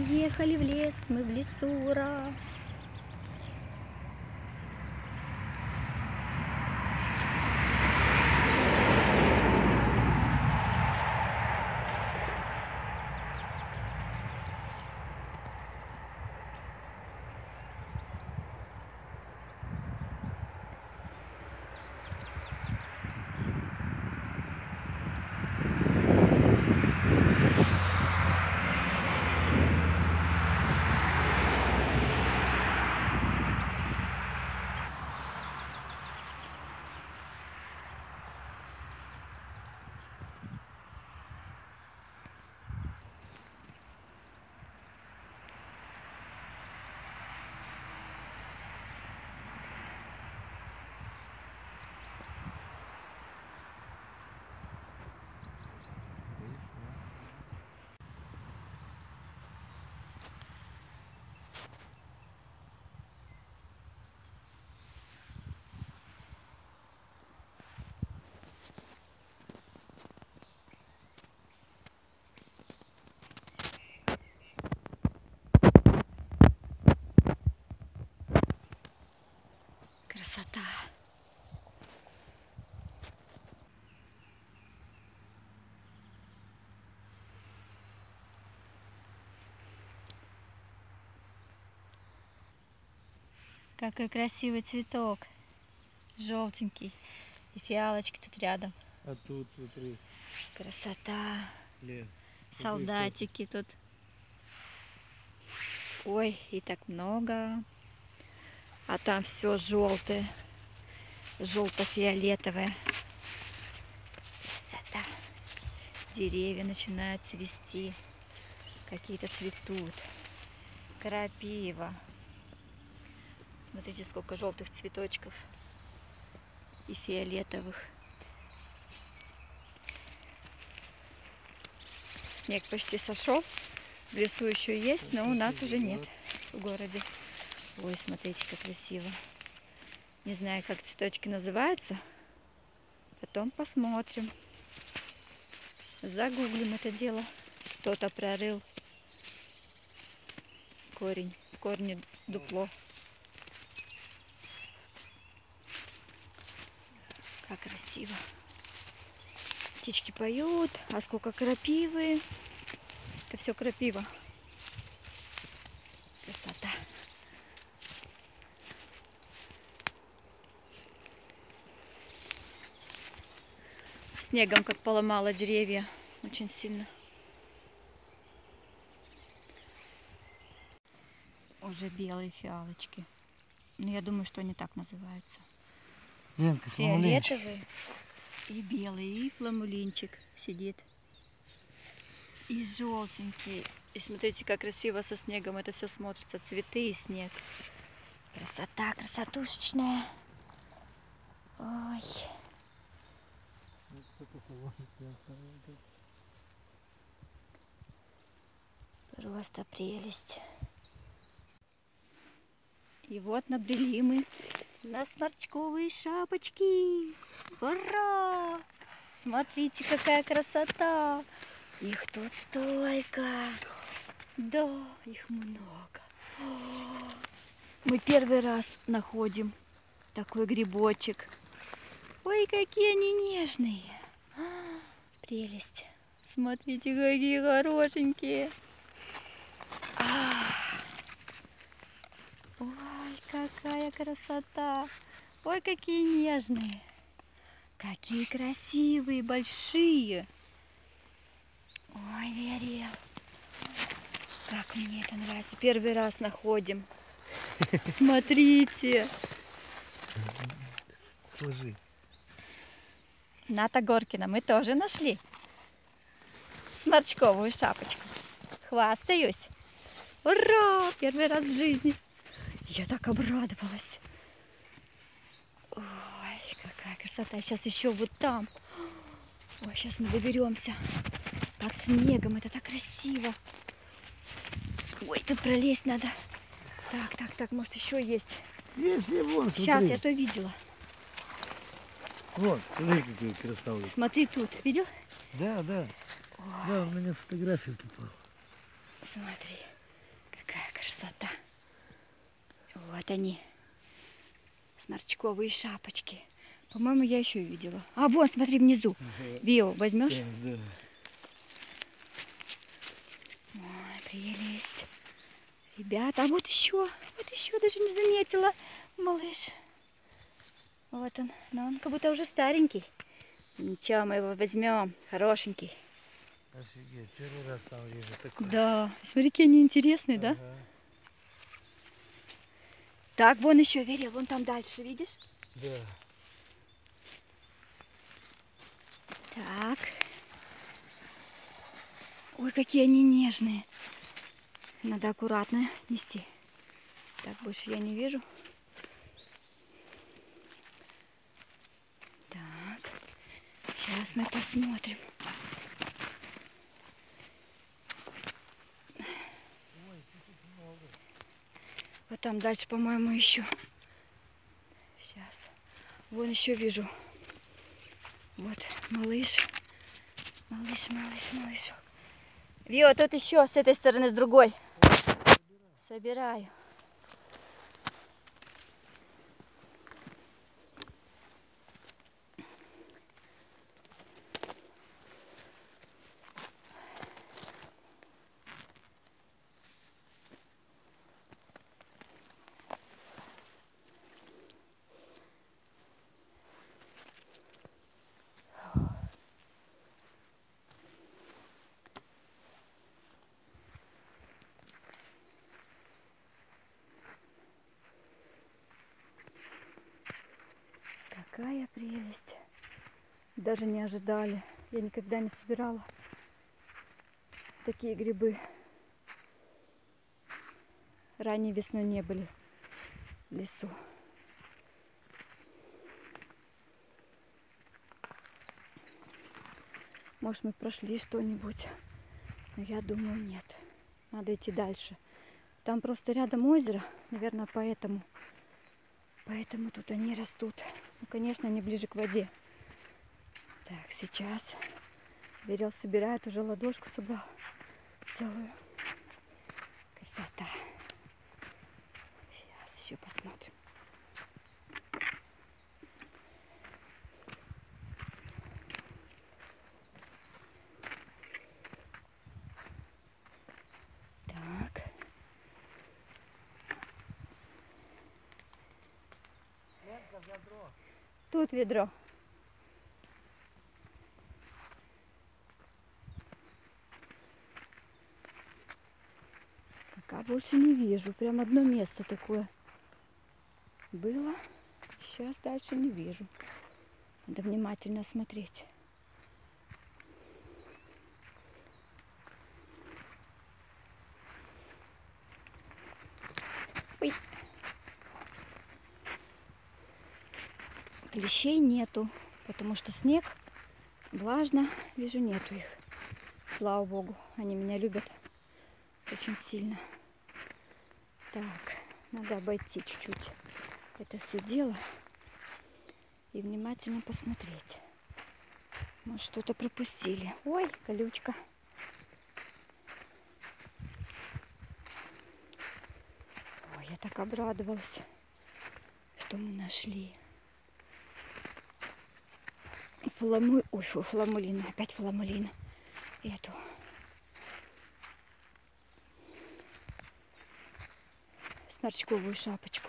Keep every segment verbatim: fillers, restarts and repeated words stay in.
Приехали в лес, мы в лесу, ура! Красота! Какой красивый цветок, желтенький, и фиалочки тут рядом. А тут смотри. Красота. Лен, солдатики тут. Ой, и так много. А там все желтое, желто-фиолетовое. Красота. Деревья начинают цвести, какие-то цветут. Крапива. Смотрите, сколько желтых цветочков и фиолетовых. Снег почти сошел. В лесу еще есть, но у нас уже нет в городе. Ой, смотрите, как красиво. Не знаю, как цветочки называются. Потом посмотрим. Загуглим это дело. Кто-то прорыл корень, в корне дупло. Как красиво. Птички поют, а сколько крапивы. Это все крапива. Красота. Снегом как поломало деревья. Очень сильно. Уже белые фиалочки. Но я думаю, что они так называются. Ленка, фиолетовые и белый, и фламулинчик сидит. И желтенький. И смотрите, как красиво со снегом это все смотрится. Цветы и снег. Красота, красотушечная. Ой. Просто прелесть. И вот набрели мы на сморчковые шапочки. Ура! Смотрите, какая красота! Их тут столько. Да, их много. Мы первый раз находим такой грибочек. Ой, какие они нежные. Прелесть. Смотрите, какие хорошенькие. Ой, какая красота. Ой, какие нежные. Какие красивые, большие. Ой, Верил. Как мне это нравится. Первый раз находим. Смотрите. Сложи. Ната Горкина, мы тоже нашли сморчковую шапочку. Хвастаюсь. Ура! Первый раз в жизни. Я так обрадовалась. Ой, какая красота. Сейчас еще вот там. Ой, сейчас мы доберемся. Под снегом. Это так красиво. Ой, тут пролезть надо. Так, так, так, может еще есть. Если вон, смотри. Сейчас, я то видела. Вот, смотри, какой красавец. Смотри тут, видел? Да, да. Ой. Да, у меня фотография попала. Смотри. Красота. Вот они. Сморчковые шапочки. По-моему, я еще видела. А, вон, смотри, внизу. Вио, возьмешь? Да. Ой, прелесть. Ребята, а вот еще. Вот еще, даже не заметила. Малыш. Вот он. Но он как будто уже старенький. Ничего, мы его возьмем. Хорошенький. Офигеть, первый раз сам вижу такой. Да. Смотри, какие они интересные, да? Ага. Так, вон еще, Веря, вон там дальше, видишь? Да. Так. Ой, какие они нежные. Надо аккуратно нести. Так, больше я не вижу. Так. Сейчас мы посмотрим. Вот там дальше, по-моему, еще. Сейчас. Вон еще вижу. Вот, малыш. Малыш, малыш, малыш. Вио, тут еще с этой стороны, с другой. Собираю. Какая прелесть. Даже не ожидали. Я никогда не собирала такие грибы. Ранней весной не были в лесу. Может, мы прошли что-нибудь, но я думаю, нет. Надо идти дальше. Там просто рядом озеро, наверное, поэтому, поэтому тут они растут. Ну, конечно, они ближе к воде. Так, сейчас Верел собирает, уже ладошку собрал целую. Красота. Сейчас еще посмотрим. Так. Тут ведро. Пока больше не вижу. Прям одно место такое было. Сейчас дальше не вижу. Надо внимательно смотреть. Ой. Клещей нету, потому что снег, влажно. Вижу, нету их. Слава богу, они меня любят очень сильно. Так, надо обойти чуть-чуть это все дело и внимательно посмотреть. Может, что-то пропустили. Ой, колючка. Ой, я так обрадовалась, что мы нашли. Фламу... Ой, фу, фламулина. Опять фламулина. Эту. Сморчковую шапочку.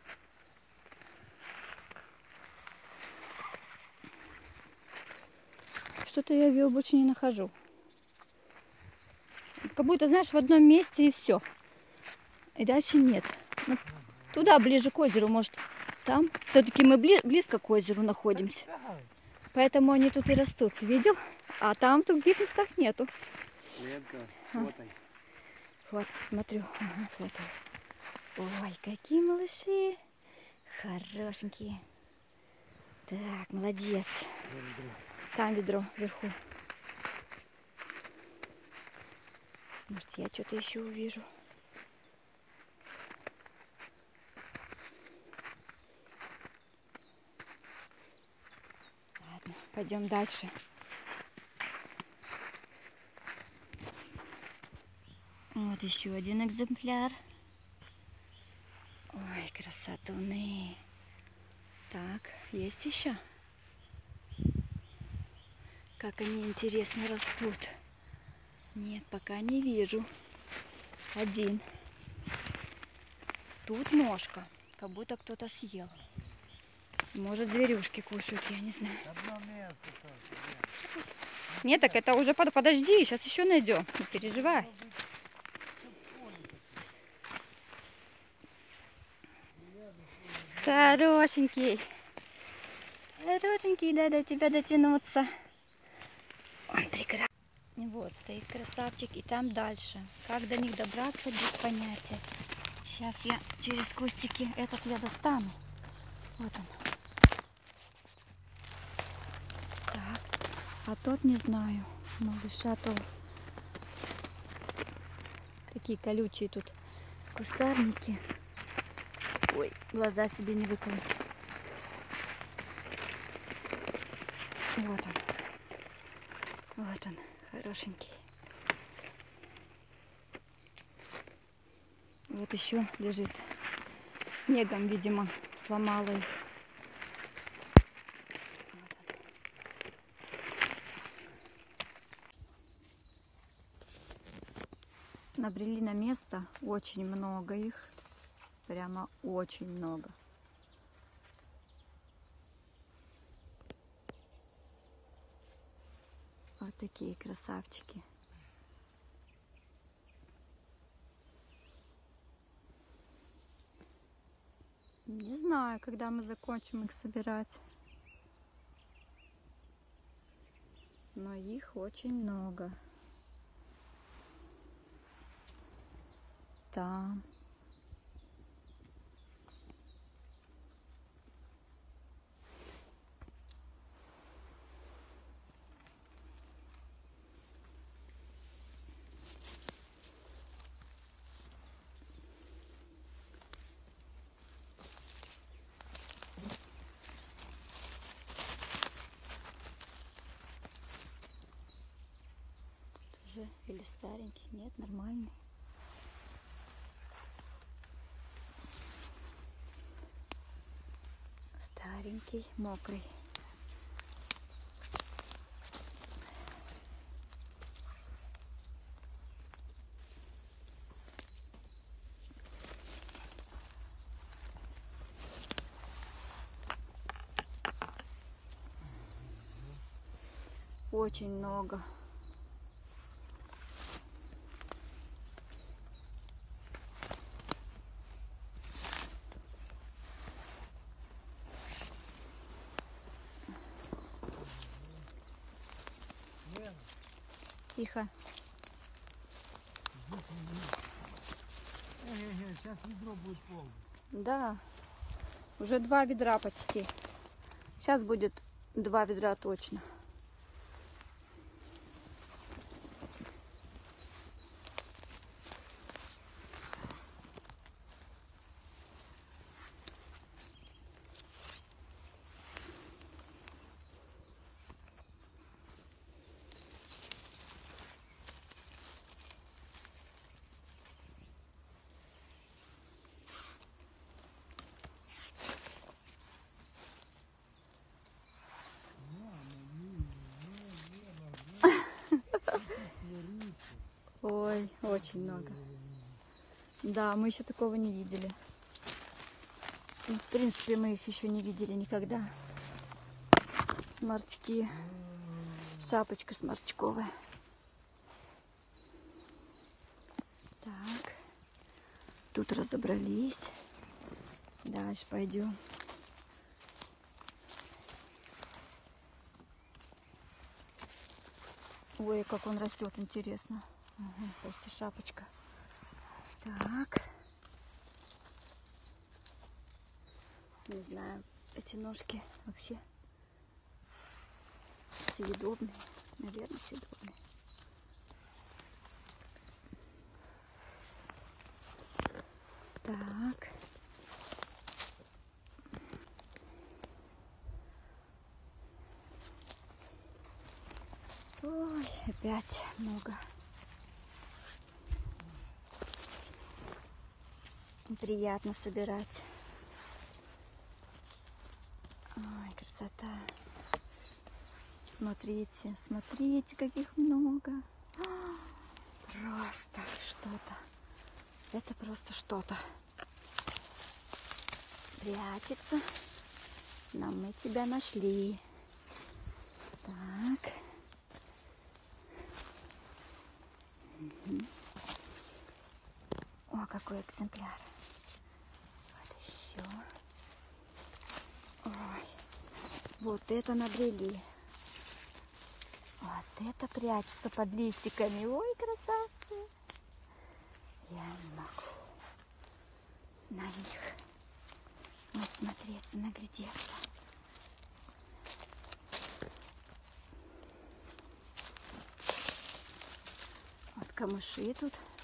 Что-то я ее больше не нахожу. Как будто, знаешь, в одном месте и все. И дальше нет. Ну, туда, ближе к озеру, может, там. Все-таки мы бли... близко к озеру находимся. Поэтому они тут и растут. Видел? А там в других местах нету. Ленка, а. фотай. Вот, смотрю. Ага, фото. Ой, какие малыши. Хорошенькие. Так, молодец. Там ведро вверху. Может, я что-то еще увижу. Ладно, пойдем дальше. Вот еще один экземпляр. Красуны. Так, есть еще? Как они интересно растут. Нет, пока не вижу. Один. Тут ножка. Как будто кто-то съел. Может, зверюшки кушают, я не знаю. Одно место только. Нет, так это уже под... подожди, сейчас еще найдем. Не переживай. Хорошенький. Хорошенький, да, до тебя дотянуться. Он прекрасный. Вот, стоит красавчик. И там дальше. Как до них добраться, без понятия. Сейчас я через кустики этот я достану. Вот он. Так. А тот не знаю. Малыша то. Такие колючие тут кустарники. Ой, глаза себе не выколоть. Вот он. Вот он, хорошенький. Вот еще лежит. Снегом, видимо, сломала их. Набрели на место, очень много их. Прямо очень много. Вот такие красавчики. Не знаю, когда мы закончим их собирать. Но их очень много. Там. Или старенький? Нет, нормальный. Старенький, мокрый. Очень много. Тихо. Сейчас ведро будет полное. Да, уже два ведра почти. Сейчас будет два ведра точно. Ой, очень много. Да, мы еще такого не видели. В принципе, мы их еще не видели никогда. Сморчки. Шапочка сморчковая. Так. Тут разобрались. Дальше пойдем. Ой, как он растет, интересно. Угу, почти шапочка. Так. Не знаю, эти ножки вообще съедобные. Наверное, съедобные. Так. Ой, опять много. Приятно собирать. Ой, красота. Смотрите, смотрите, каких много. Просто что-то. Это просто что-то. Прячется. Но мы тебя нашли. Так. Угу. О, какой экземпляр. Вот еще. Ой. Вот это набрели. Вот это прячется под листиками. Ой, красавцы. Я не могу на них насмотреться, наглядеться. Вот камыши тут.